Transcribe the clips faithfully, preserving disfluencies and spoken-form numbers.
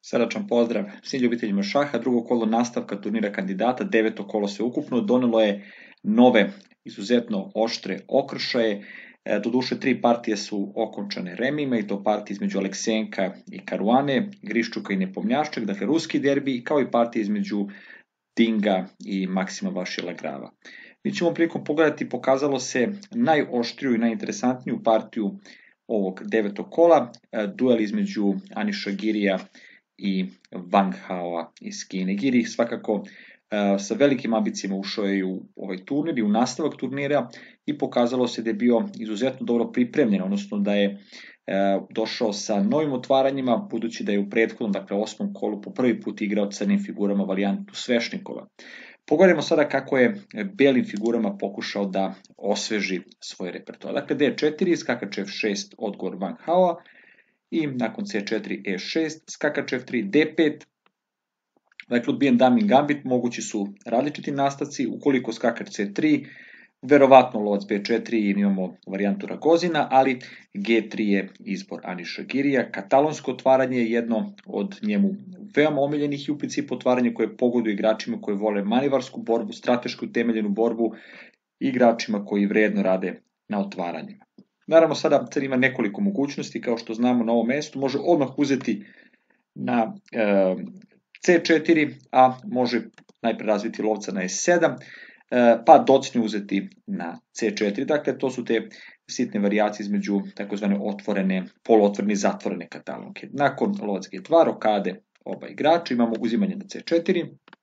Srdačan pozdrav svim ljubiteljima šaha, drugo kolo nastavka turnira kandidata, deveto kolo sve ukupno, donelo je nove, izuzetno oštre okršaje, doduše tri partije su okončane remijima i to partije između Aleksenka i Karuane, Griščuka i Nepomnjašček, dakle ruski derbi, kao i partije između Dinga i Maksima Vašilagrava. Mi ćemo prilikom pogledati, pokazalo se najoštriju i najinteresantniju partiju ovog devetog kola, duel između Aniša Girija i Wang Hao iz Kine. Giri svakako uh, sa velikim ambicijama ušao je u ovaj turnir i u nastavak turnira i pokazalo se da je bio izuzetno dobro pripremljen, odnosno da je uh, došao sa novim otvaranjima, budući da je u prethodnom, dakle osmom kolu po prvi put igrao crnim figurama varijantu Svešnikova. Pogledajmo sada kako je belim figurama pokušao da osveži svoj repertoar. Dakle, D četiri, skakač F šest, odgovor Wang Hao, i nakon C četiri, E šest, skakač F tri, D pet, dakle odbijen damin gambit, mogući su različiti nastavci, ukoliko skakač C tri, verovatno lovac B četiri i imamo varijantu Ragozina, ali G tri je izbor Aniša Girija. Katalonsko otvaranje je jedno od njemu veoma omiljenih i u principu otvaranje koje pogoduje igračima koji vole manivarsku borbu, stratešku utemeljenu borbu, igračima koji vredno rade na otvaranjima. Naravno, sada crn ima nekoliko mogućnosti, kao što znamo na ovom mestu, može odmah uzeti na e, C četiri, a može najpre razviti lovca na E sedam, e, pa docnju uzeti na C četiri, dakle to su te sitne varijacije između takozvane otvorene, poluotvorene i zatvorene katalonke. Nakon lovac G dva, rokade oba igrača, imamo uzimanje na C četiri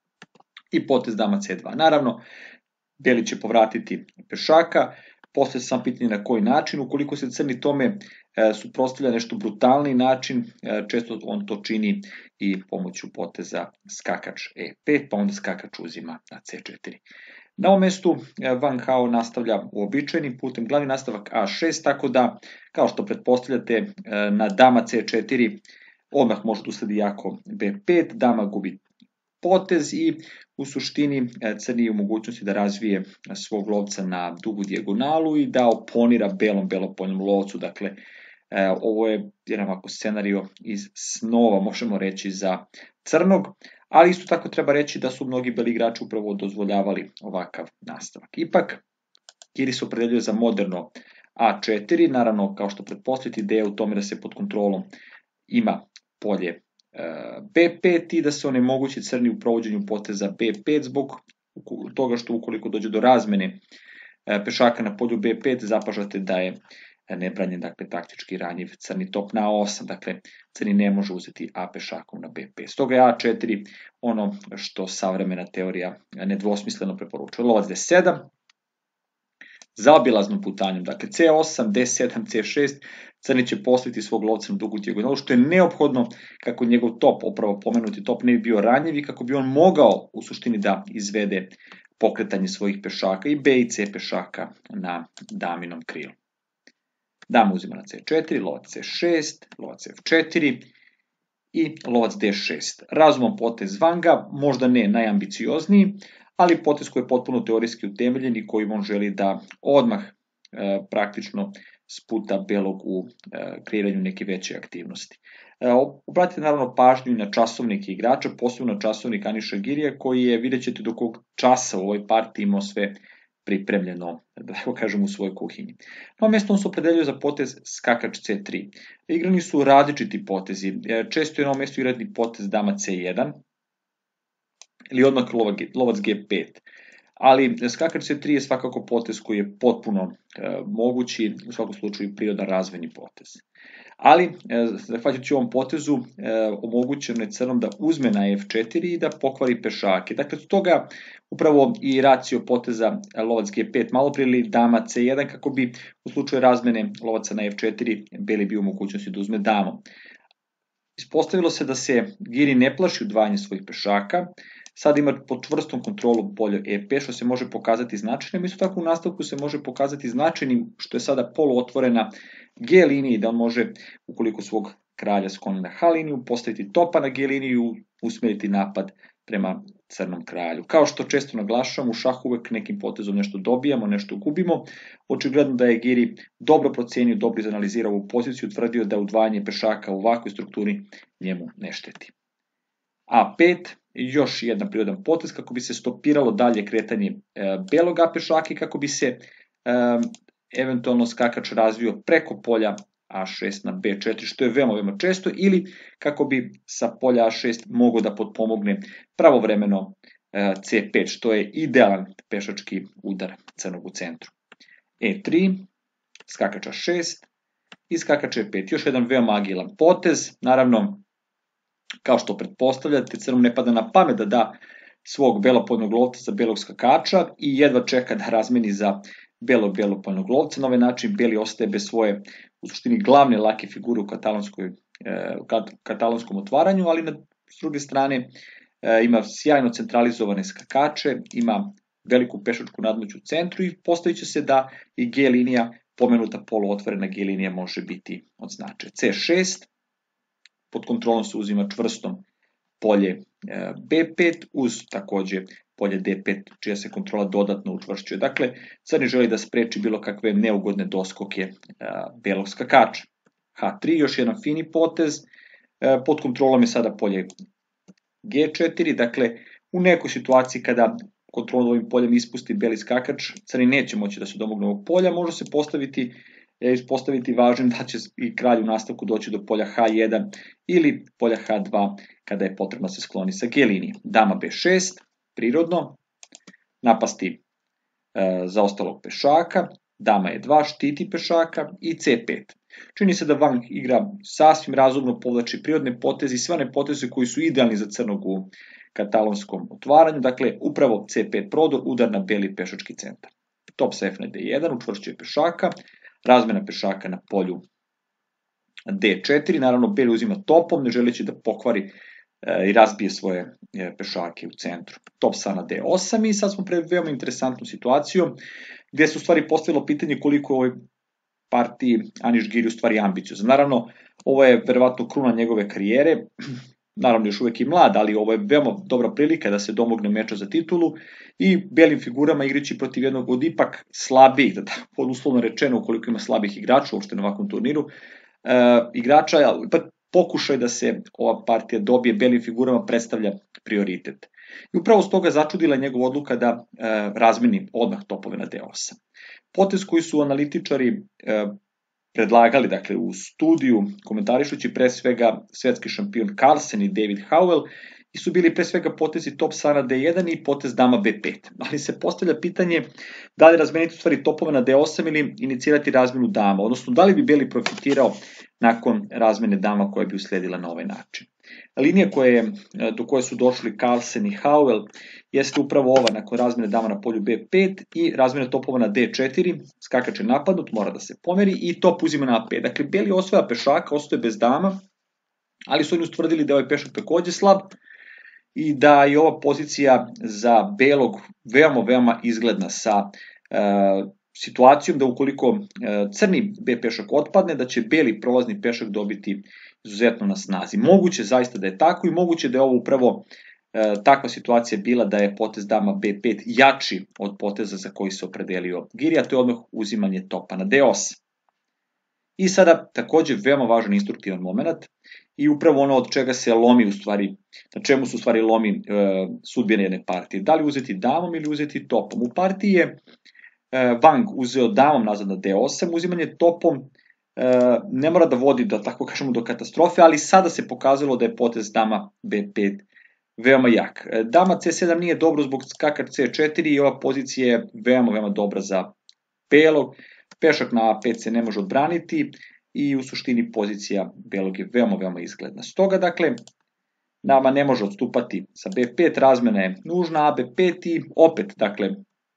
i potez dama C dva. Naravno, beli će povratiti pešaka, posle sam pitanje na koji način, ukoliko se crni tome e, suprotstavlja nešto brutalni način, e, često on to čini i pomoću poteza skakač E pet, pa onda skakač uzima na C četiri. Na ovom mestu e, Wang Hao nastavlja uobičajenim putem, glavni nastavak A šest, tako da, kao što pretpostavljate, e, na dama C četiri odmah može da usledi jako B pet, dama gubi potez i u suštini crni je u mogućnosti da razvije svog lovca na dugu dijagonalu i da oponira belom belopoljem lovcu. Dakle, ovo je jedan ovako scenario iz snova, možemo reći, za crnog, ali isto tako treba reći da su mnogi beli igrači upravo dozvoljavali ovakav nastavak. Ipak, Giri se opredeljuje za moderno A četiri, naravno, kao što pretpostaviti, ideja u tome da se pod kontrolom ima polje B pet i da se onemogući crni u provođenju poteza B pet zbog toga što ukoliko dođe do razmene pešaka na polju B pet, zapažate da je nebranjen, dakle taktički ranjiv crni top na A osam, dakle crni ne može uzeti A pešakom na B pet. Stoga je A četiri ono što savremena teorija nedvosmisleno preporučuje. Lovac D sedam, zaobilaznom putanjem, dakle C osam, D sedam, C šest, crni će postaviti svog lovca na dugu dijagonalu, što je neophodno kako njegov top, upravo pomenuti top, ne bi bio ranjiv i kako bi on mogao u suštini da izvede pokretanje svojih pešaka i B i C pešaka na daminom krilu. Dama uzima na C četiri, lovac C šest, lovac F četiri i lovac D šest. Razumom potez Vanga, možda ne najambiciozniji, ali potez koji je potpuno teorijski utemeljen i kojim on želi da odmah e, praktično sputa belog u e, kreiranju neke veće aktivnosti. E, obratite naravno pažnju na časovnike igrača, posebno na časovnik Aniša Girija, koji je, vidjet ćete do kog časa u ovoj partiji imao sve pripremljeno, da tako kažem, u svojoj kuhinji. Na ovom mjestu on se opredeljuje za potez skakač C tri. Igrani su različiti potezi, e, često je na ovom mjestu igrani potez dama C jedan, ili odmah lovac G pet. Ali skakač C tri je svakako potez koji je potpuno e, mogući, u svakom slučaju prirodan razvojni potez. Ali, e, zahvaljujući ovom potezu, e, omogućeno je crnom da uzme na F četiri i da pokvari pešake. Dakle, od toga upravo i racio poteza lovac G pet malo prije ili dama C jedan, kako bi u slučaju razmene lovaca na F četiri beli bio u mogućnosti da uzme damu. Ispostavilo se da se Giri ne plaši udvajanje svojih pešaka, sad ima pod čvrstom kontrolu polje E pet, što se može pokazati značajnim, isto tako u nastavku se može pokazati značajnim što je sada poluotvorena G linija, da on može, ukoliko svog kralja skloni na H liniju, postaviti topa na G liniju i usmeriti napad prema crnom kralju. Kao što često naglašavam, u šahu uvek nekim potezom nešto dobijamo, nešto gubimo. Očigledno da je Giri dobro procenio, dobro izanalizirao ovu poziciju, tvrdio da udvajanje pešaka u ovakvoj strukturi njemu ne šteti. A pet, još jedan prirodan potez kako bi se stopiralo dalje kretanje e, belog A pešaka i kako bi se e, eventualno skakač razvio preko polja A šest na B četiri, što je veoma, veoma često, ili kako bi sa polja A šest mogao da potpomogne pravovremeno e, C pet, što je idealan pešački udar crnog u centru. E tri, skakač A šest i skakač E pet, još jedan veoma agilan potez, naravno, kao što pretpostavljate, crnom ne pada na pamet da da svog belopojnog lovca za belog skakača i jedva čeka da razmeni za belog belopojnog lovca. Na ovaj način beli ostaje bez svoje, u suštini, glavne lake figure u katalonskoj, e, katalonskom otvaranju, ali na s druge strane e, ima sjajno centralizovane skakače, ima veliku pešačku nadmoć u centru i postavit će se da i G linija, pomenuta poluotvorena G linija, može biti od značaja. C šest, pod kontrolom se uzima čvrstom polje B pet uz takođe polje D pet, čija se kontrola dodatno učvršćuje. Dakle, crni želi da spreči bilo kakve neugodne doskoke belog skakača. H tri, još jedan fini potez, pod kontrolom je sada polje G četiri, dakle, u nekoj situaciji kada kontrolom ovim poljem ispusti beli skakač, crni neće moći da se domogne ovog polja, može se postaviti ispostaviti važnim da će i kralj u nastavku doći do polja H jedan ili polja H dva kada je potrebno da se skloni sa G linije. Dama B šest, prirodno, napasti e, zaostalog pešaka, dama E dva štiti pešaka i C pet. Čini se da Wang igra sasvim razumno, povlači prirodne poteze i sve one poteze koji su idealni za crnog u katalonskom otvaranju, dakle upravo C pet prodor, udar na beli pešački centar. Top sa F na D jedan, učvršćuje pešaka, razmena pešaka na polju D četiri, naravno beli uzima topom, ne želeći da pokvari e, i razbije svoje e, pešake u centru. Top sa na D osam i sad smo pred veoma interesantnom situacijom, gdje se u stvari postavilo pitanje koliko u ovoj partiji Anish Giri u stvari ambiciozan. Naravno, ovo je verovatno kruna njegove karijere, naravno još uvek i mlad, ali ovo je veoma dobra prilika da se domogne meča za titulu i belim figurama igraći protiv jednog od ipak slabijih, da tako uslovno rečeno, ukoliko ima slabih igrača uopšte na ovakvom turniru, e, igrača, ipak pokušaj da se ova partija dobije belim figurama predstavlja prioritet. I upravo s toga začudila njegova odluka da e, razmeni odmah topove na D osam. Potez koji su analitičari e, predlagali, dakle, u studiju, komentarišući pre svega svetski šampion Carlsen i David Howell, i su bili pre svega potezi top sa na D jedan i potez dama B pet. Ali se postavlja pitanje da li razmeniti u stvari topove na D osam ili inicirati razmenu dama, odnosno da li bi beli profitirao nakon razmene dama koja bi usledila na ovaj način. Linija koje, do koje su došli Carlsen i Howell jeste upravo ova, nakon razmene dama na polju B pet i razmene topova na D četiri, skakač je napadnut, mora da se pomeri i top uzima na A pet. Dakle, beli osvaja pešaka, ostaje bez dama, ali su oni ustvrdili da je ovaj pešak takođe slab i da je ova pozicija za belog veoma, veoma izgledna sa e, situacijom da ukoliko e, crni B pešak otpadne, da će beli prolazni pešak dobiti izuzetno na snazi. Moguće zaista da je tako i moguće da je ovo upravo e, takva situacija bila da je potez dama B pet jači od poteza za koji se opredelio Giri, a to je odmah uzimanje topa na D osam. I sada takođe veoma važan instruktivan moment i upravo ono od čega se lomi u stvari, na čemu su u stvari lomi e, sudbine jedne partije. Da li uzeti damom ili uzeti topom. U partiji je e, Wang uzeo damom nazad na D osam, uzimanje topom e, ne mora da vodi, da tako kažemo, do katastrofe, ali sada se pokazalo da je potez dama B pet veoma jak. E, dama C sedam nije dobro zbog skakač C četiri i ova pozicija je veoma, veoma dobra za belog. Pešak na A pet se ne može odbraniti i u suštini pozicija belog je veoma, veoma izgledna. Stoga, dakle, nama ne može odstupati sa B pet, razmena je nužna, A B pet i opet, dakle,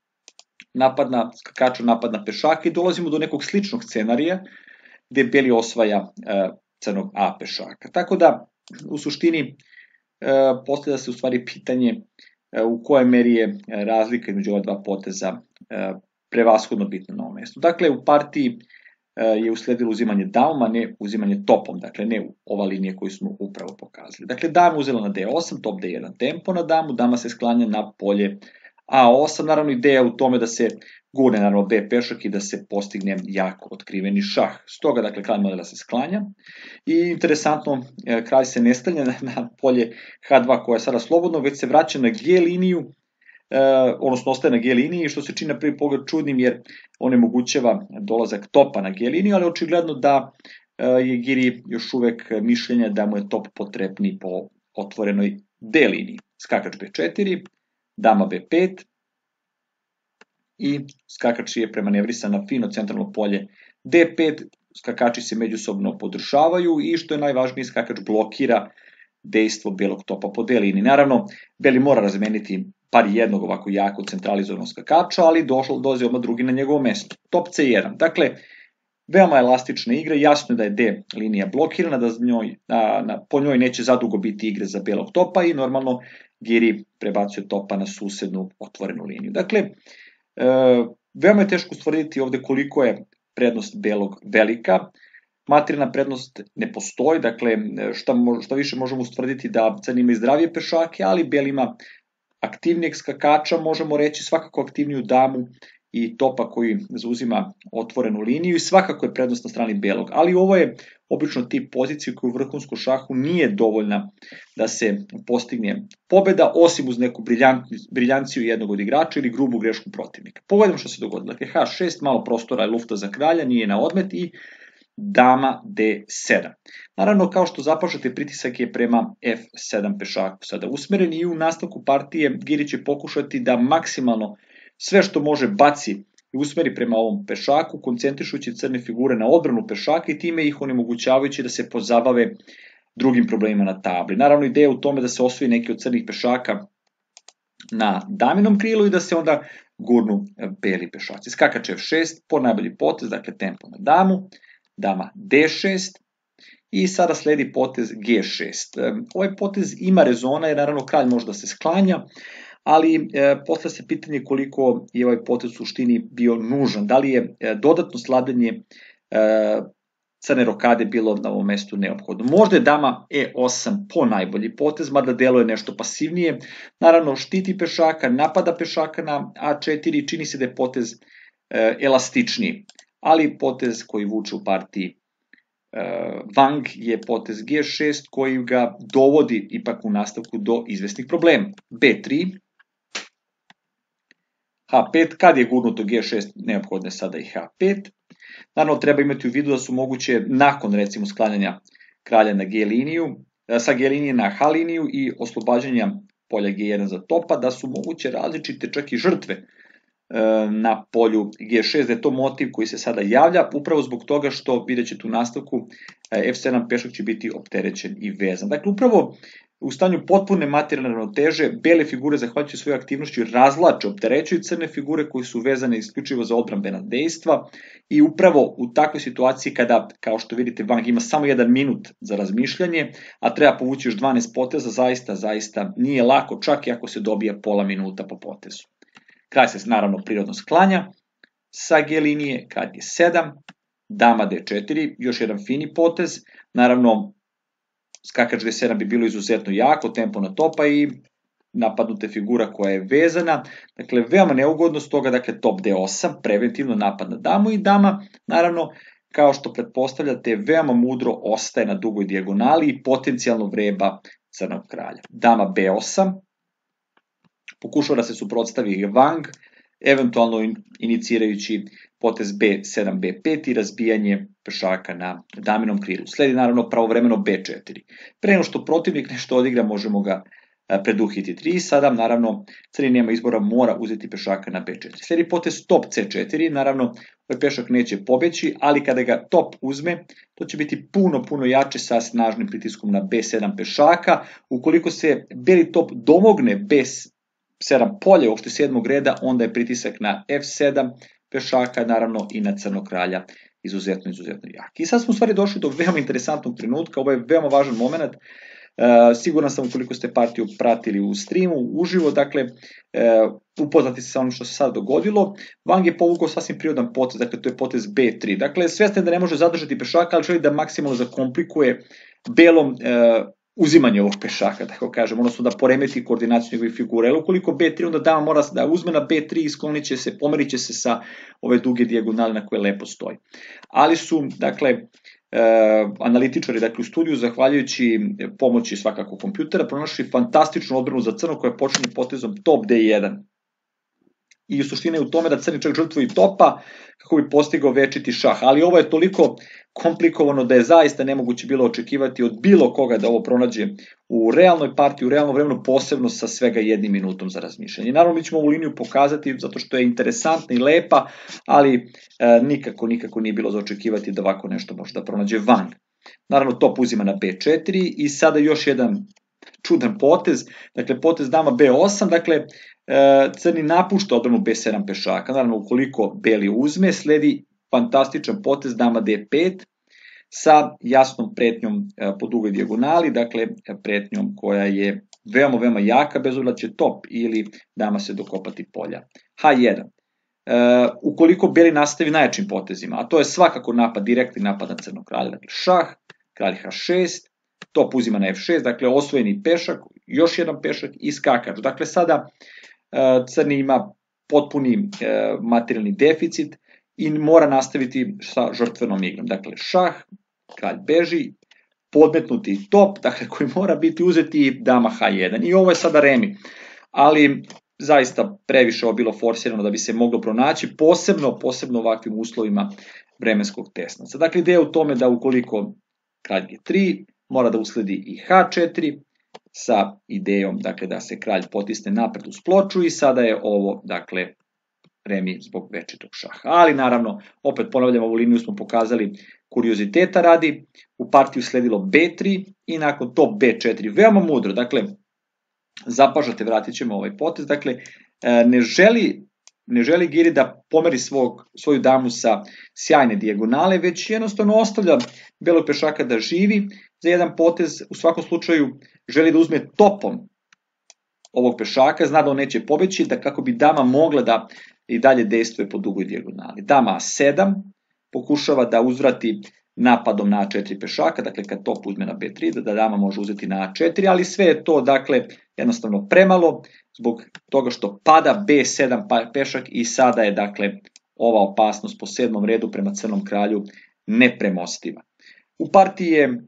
napad na skakača, napad na pešaka i dolazimo do nekog sličnog scenarija gde beli osvaja e, crnog A pešaka. Tako da, u suštini, e, postavlja se u stvari pitanje e, u kojoj meri je razlika između ova dva poteza e, prevashodno bitno na ovom mestu. Dakle, u partiji je usledilo uzimanje damom, a ne uzimanje topom, dakle ne ova linija koju smo upravo pokazali. Dakle, dama uzela na D osam, top D jedan tempo na damu, dama se sklanja na polje A osam, naravno ideja u tome da se gurne naravno B pešak i da se postigne jako otkriveni šah. Stoga, dakle, kralj modela se sklanja i interesantno, kralj se ne stanja na polje H dva koje je sada slobodno, već se vraća na G liniju, odnosno ostaje na G liniji, što se čini na prvi pogled čudnim jer onemogućava dolazak topa na G liniju, ali očigledno da je Giri još uvek mišljenja da mu je top potrebniji po otvorenoj D liniji. Skakač B četiri, dama B pet i skakač je premanevrisan na fino centralno polje D pet, skakači se međusobno podržavaju i što je najvažnije, skakač blokira dejstvo belog topa po D liniji. Naravno, beli mora razmeniti par jednog ovako jako centralizovanog skakača, ali došlo dođe odmah drugi na njegovo mesto. Top C jedan. Dakle, veoma elastična igra, jasno je da je D linija blokirana, da njoj, na, na, po njoj neće zadugo biti igre za belog topa i normalno Giri prebacuje topa na susednu otvorenu liniju. Dakle, e, veoma je teško ustvrditi ovde koliko je prednost belog velika. Materijalna prednost ne postoji, dakle šta, šta više možemo ustvrditi da crni ima zdravije pešake, ali beli ima aktivnijeg skakača, možemo reći svakako aktivniju damu i topa koji zauzima otvorenu liniju i svakako je prednost na strani belog, ali ovo je obično tip pozicije koja u vrhunskom šahu nije dovoljna da se postigne pobeda, osim uz neku briljanciju jednog od igrača ili grubu grešku protivnika. Pogledamo što se dogodilo. Dakle, H šest, malo prostora je lufta za kralja, nije na odmet i dama D sedam. Naravno, kao što zapažate, pritisak je prema F sedam pešaku sada usmeren i u nastavku partije Giri će pokušati da maksimalno sve što može baci i usmeri prema ovom pešaku, koncentrišući crne figure na odbranu pešaka i time ih onemogućavajući da se pozabave drugim problemima na tabli. Naravno, ideja je u tome da se osvoji neki od crnih pešaka na daminom krilu i da se onda gurnu beli pešaci. Skakač F šest, po najbolji potez, dakle tempo na damu, dama D šest i sada sledi potez G šest. Ovaj potez ima rezona jer naravno kralj može da se sklanja, ali e, postavlja se pitanje koliko je ovaj potez u suštini bio nužan. Da li je e, dodatno slabljenje e, crne rokade bilo na ovom mestu neophodno. Možda je dama E osam po najbolji potez, mada deluje nešto pasivnije. Naravno, štiti pešaka, napada pešaka na A četiri, čini se da je potez e, elastičniji, ali potez koji vuče u partiji e, Wang je potez G šest koji ga dovodi ipak u nastavku do izvesnih problema. B tri, H pet, kad je gurnuto G šest, neophodno je sada i H pet. Naravno, treba imati u vidu da su moguće nakon, recimo, sklanjanja kralja na G liniju, sa G linije na H liniju i oslobađanja polja G jedan za topa, da su moguće različite čak i žrtve na polju G šest, da je to motiv koji se sada javlja, upravo zbog toga što, vidjet ćete u nastavku, F sedam pešak će biti opterećen i vezan. Dakle, upravo u stanju potpune materijalne ravnoteže, bele figure, zahvaljujući svojoj aktivnošću, razlače, opterećuju crne figure koji su vezane isključivo za odbrambena dejstva i upravo u takvoj situaciji kada, kao što vidite, Wang ima samo jedan minut za razmišljanje, a treba povući još dvanaest poteza, zaista, zaista nije lako, čak i ako se dobija pola minuta po potezu. Kralj se naravno prirodno sklanja sa G linije, kralj G sedam, dama D četiri, još jedan fini potez, naravno skakač D sedam bi bilo izuzetno jako, tempo na topa i napadnuta figura koja je vezana, dakle veoma neugodno, stoga dakle top D osam, preventivno napad na damu i dama, naravno kao što pretpostavljate veoma mudro ostaje na dugoj dijagonali i potencijalno vreba crnog kralja. Dama B osam, pokušava da se suprotstavi Wang, eventualno inicirajući potez B sedam B pet i razbijanje pešaka na daminom krilu. Sledi naravno pravovremeno B četiri. Pre nego što protivnik nešto odigra, možemo ga preduhitriti. Sada naravno crni nema izbora, mora uzeti pešaka na B četiri. Sledi potez top C četiri, naravno ovaj pešak neće pobeći, ali kada ga top uzme, to će biti puno, puno jače sa snažnim pritiskom na B sedam pešaka. Ukoliko se beli top domogne B sedam polje, uopšte sedmog reda, onda je pritisak na F sedam pešaka, naravno i na crnog kralja izuzetno, izuzetno jak. I sad smo u stvari došli do veoma interesantnog trenutka, ovo je veoma važan moment, e, siguran sam ukoliko ste partiju pratili u streamu, uživo, dakle, e, upoznati se sa onim što se sad dogodilo. Wang je povukao sasvim prirodan potez, dakle to je potez B tri, dakle svestan da ne može zadržati pešaka, ali želi da maksimalno zakomplikuje belom e, uzimanje ovog pešaka, tako kažem, odnosno da poremeti koordinaciju njegove figure. Jer ukoliko be tri, onda dama mora da uzme na be tri i sklonit će se, pomerit će se sa ove duge dijagonale na koje lepo stoji. Ali su, dakle, e, analitičari, dakle, u studiju, zahvaljujući pomoći svakako kompjutera, pronašli fantastičnu odbranu za crno koja počinje potezom top de jedan. I suština je u tome da crni čak žrtvuje topa kako bi postigao večiti šah, ali ovo je toliko komplikovano da je zaista nemoguće bilo očekivati od bilo koga da ovo pronađe u realnoj partiji, u realnom vremenu, posebno sa svega jednim minutom za razmišljanje. Naravno, mi ćemo ovu liniju pokazati zato što je interesantna i lepa, ali e, nikako, nikako nije bilo za očekivati da ovako nešto može da pronađe van. Naravno, top uzima na be četiri i sada još jedan čudan potez, dakle potez dama be osam, dakle crni napušta odbranu be sedam pešaka, naravno ukoliko beli uzme, sledi fantastičan potez dama de pet sa jasnom pretnjom po dugoj dijagonali, dakle pretnjom koja je veoma, veoma jaka, bez obzira da će top ili dama se dokopati polja. ha jedan. Uh, ukoliko beli nastavi najjačim potezima, a to je svakako napad, direktni napad na crnog kralja, dakle šah, kralj ha šest, top uzima na ef šest, dakle osvojeni pešak, još jedan pešak i skakač. Dakle sada uh, crni ima potpuni uh, materijalni deficit i mora nastaviti sa žrtvenom igrom. Dakle šah, kralj beži, podmetnuti top, dakle koji mora biti uzeti dama ha jedan i ovo je sada remi, ali zaista previše ovo bilo forsirano da bi se moglo pronaći, posebno, posebno ovakvim uslovima vremenskog tesnaca. Dakle, ideja u tome da ukoliko kralj ge tri, mora da usledi i ha četiri sa idejom, dakle, da se kralj potisne napred uz ploču i sada je ovo, dakle, remi zbog večitog šaha. Ali, naravno, opet ponavljam, ovu liniju smo pokazali kurioziteta radi, u partiju sledilo be tri i nakon top be četiri, veoma mudro, dakle, zapažate, vratit ćemo ovaj potez, dakle, ne želi, ne želi Giri da pomeri svog, svoju damu sa sjajne dijagonale, već jednostavno ostavlja belog pešaka da živi za jedan potez, u svakom slučaju želi da uzme topom ovog pešaka, zna da on neće pobeći, da kako bi dama mogla da i dalje dejstvuje po dugoj dijagonali. Dama a sedam pokušava da uzvrati napadom na a četiri pešaka, dakle kad top uzme na be tri, da dama može uzeti na a četiri, ali sve je to, dakle, jednostavno premalo, zbog toga što pada be sedam pešak i sada je, dakle, ova opasnost po sedmom redu prema crnom kralju nepremostiva. U partiji je e,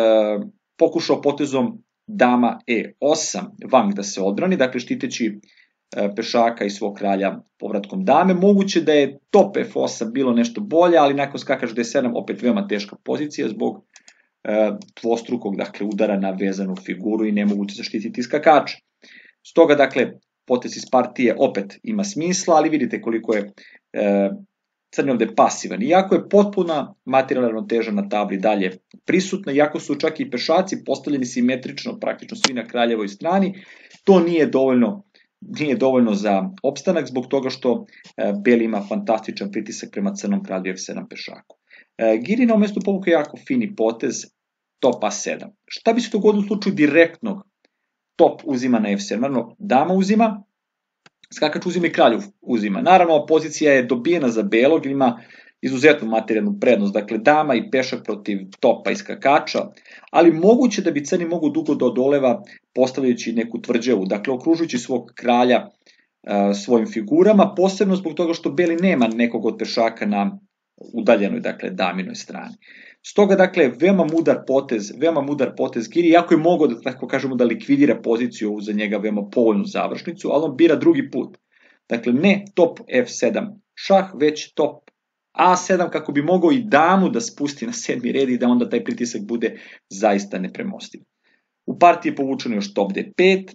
pokušao potezom dama e osam Wang da se odbrani, dakle štiteći pešaka i svog kralja povratkom dame. Moguće da je top ef osam bilo nešto bolje, ali nakon skakač de sedam opet veoma teška pozicija zbog e, dvostrukog, dakle, udara na vezanu figuru i nemoguće zaštititi skakača. Stoga, dakle, potez iz partije opet ima smisla, ali vidite koliko je e, crni ovde pasivan. Iako je potpuna materijalna ravnoteža na tabli dalje prisutna, iako su čak i pešaci postavljeni simetrično, praktično svi na kraljevoj strani, to nije dovoljno nije dovoljno za opstanak zbog toga što e, beli ima fantastičan pritisak prema crnom kralju ef sedam pešaku. E, Giri na ovom mestu povuka jako fini potez top a sedam. Šta bi se dogodilo u slučaju direktnog top uzima na ef sedam? Naravno, dama uzima, skakač uzima i kralj uzima. Naravno, pozicija je dobijena za belog, ima izuzetnu materijalnu prednost, dakle dama i pešak protiv topa i skakača, ali moguće da bi crni mogu dugo da odoleva postavljajući neku tvrđavu, dakle okružujući svog kralja uh, svojim figurama, posebno zbog toga što beli nema nekog od pešaka na udaljenoj, dakle, daminoj strani. Stoga, dakle, veoma mudar potez, veoma mudar potez Giri, iako je mogao da, tako kažemo, da likvidira poziciju za njega veoma povoljnu završnicu, ali on bira drugi put. Dakle, ne top ef sedam šah, već top a sedam kako bi mogao i damu da spusti na sedmi red i da onda taj pritisak bude zaista nepremostiv. U partiji je povučeno još top de pet,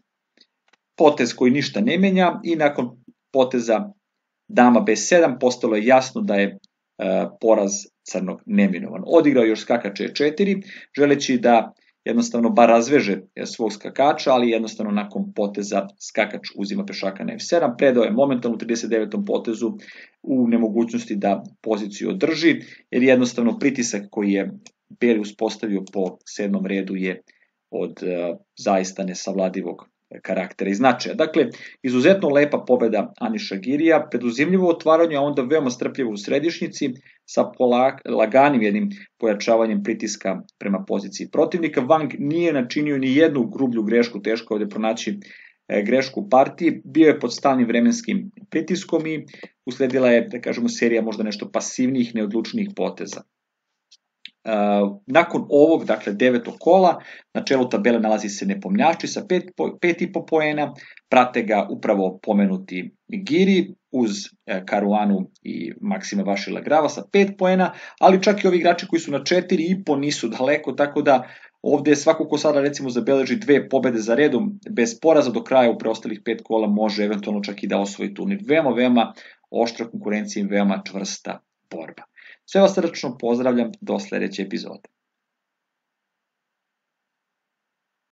potez koji ništa ne menja i nakon poteza dama be sedam postalo je jasno da je e, poraz crnog neminovan. Odigrao još skakač e četiri, želeći da jednostavno bar razveže svog skakača, ali jednostavno nakon poteza skakač uzima pešaka na ef sedam, predao je momentalno u trideset devetom potezu u nemogućnosti da poziciju održi, jer jednostavno pritisak koji je beli uspostavio po sedmom redu je od uh, zaista nesavladivog karaktera i značaja. Dakle, izuzetno lepa pobeda Aniša Girija, preduzimljivo otvaranje, a onda veoma strpljivo u središnjici, sa polak, laganim jednim pojačavanjem pritiska prema poziciji protivnika. Wang nije načinio ni jednu grublju grešku, teško ovdje pronaći grešku u partiji, bio je pod stalnim vremenskim pritiskom i usledila je, da kažemo, serija možda nešto pasivnijih, neodlučnijih poteza. Uh, nakon ovog, dakle devetog kola, na čelu tabele nalazi se Nepomnjači sa pet i po poena, prate ga upravo pomenuti Giri uz Caruanu i Maksima Vašilegrava sa pet poena, ali čak i ovi igrači koji su na četiri i po nisu daleko, tako da ovdje svako ko sada recimo zabeleži dve pobede za redom bez poraza do kraja u preostalih pet kola može eventualno čak i da osvoji turnir. Veoma, veoma oštra konkurencija i veoma čvrsta borba. Sve vas srdačno pozdravljam do sljedeće epizode.